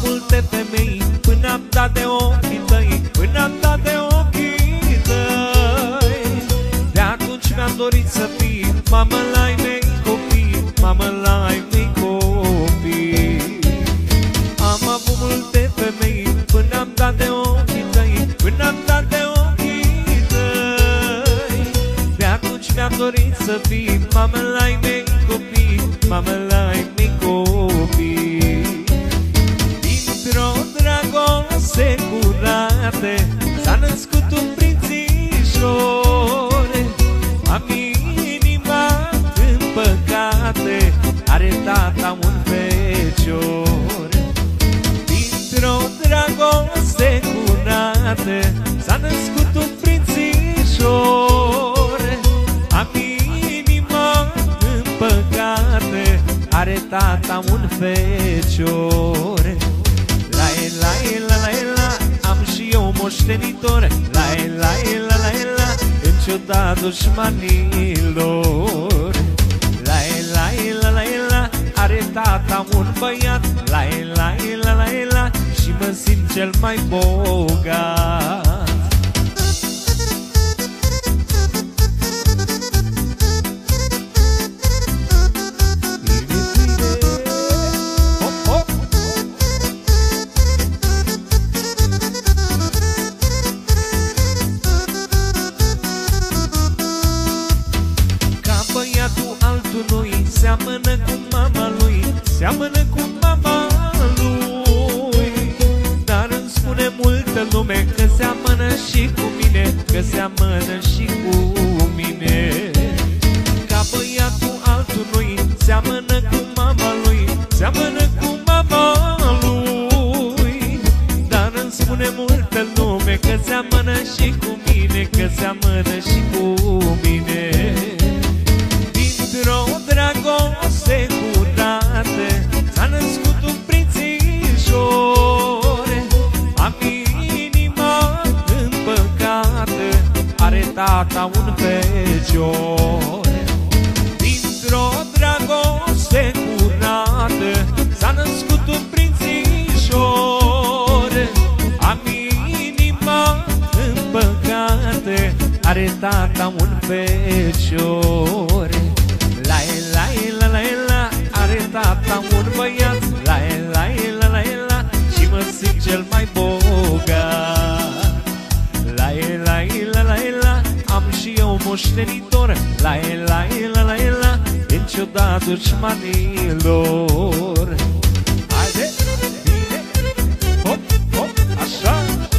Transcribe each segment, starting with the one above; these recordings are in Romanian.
multe femei până am dat de ochii tăi, până am dat de ochii tăi. De atunci mi-am dorit să fii mamă la ai mei copii, mamă la ai mei copii. Am avut multe femei până am dat de ochii tăi, până am dat de ochii tăi. De atunci mi-am dorit să fii mamă la ai mei copii, mamă la ai mei copii. Dintr-o dragoste curată s-a născut un prințișor. Am inima în păcate, are tata un fecior. Dintr-o dragoste curată s-a născut un prințișor. Am inima în păcate, are tata un fecior. La la la la la, am și eu moștenitor. La la la la la, în ciuda dușmanilor. La la la la la, are tata un băiat. La la la la la, și mă simt cel mai bogat. Seamănă cu mama lui, seamănă cu mama lui. Dar îmi spune multă lume că seamănă și cu mine, că seamănă și cu mine. Ca băiatul altului, seamănă cu mama lui, seamănă cu mama lui. Dar îmi spune multă lume că seamănă și cu mine, că seamănă și cu mine. Dintr-o dragoste curată s-a născut un prințișor. Am inima în păcate, are tata un fecior. Dintr-o dragoste curată s-a născut un prințișor. Am inima în păcate, are tata un fecior. La la la la la, are tata un băiat. La la la la la, și mă simt cel mai bogat. La la la la la, am și eu moștenitor. La la la la la, în ciuda dușmanilor. Haide, bine, hop, hop, așa.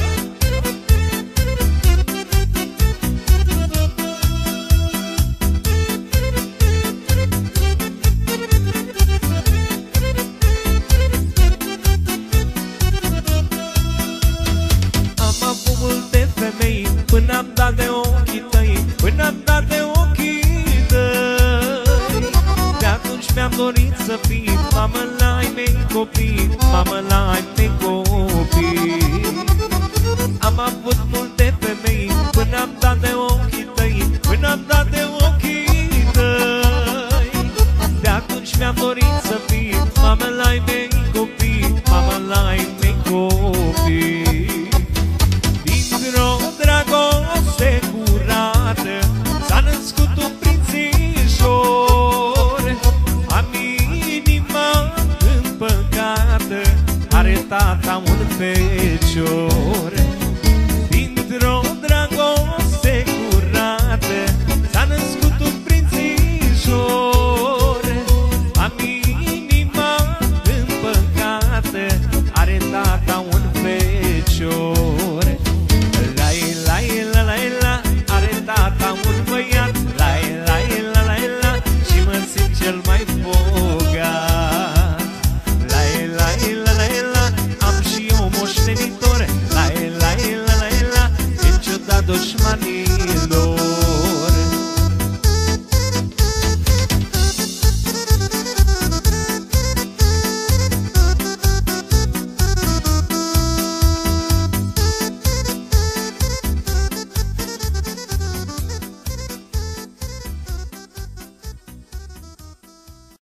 Până am dat de ochii tăi, până am dat de ochii tăi. De atunci mi-am dorit să fii mamă la ai mei copii, mamă la ai mei copii. Am avut multe femei până am dat de ochii tăi, până am dat de ochii tăi. De atunci mi-am dorit să fii mamă la ai mei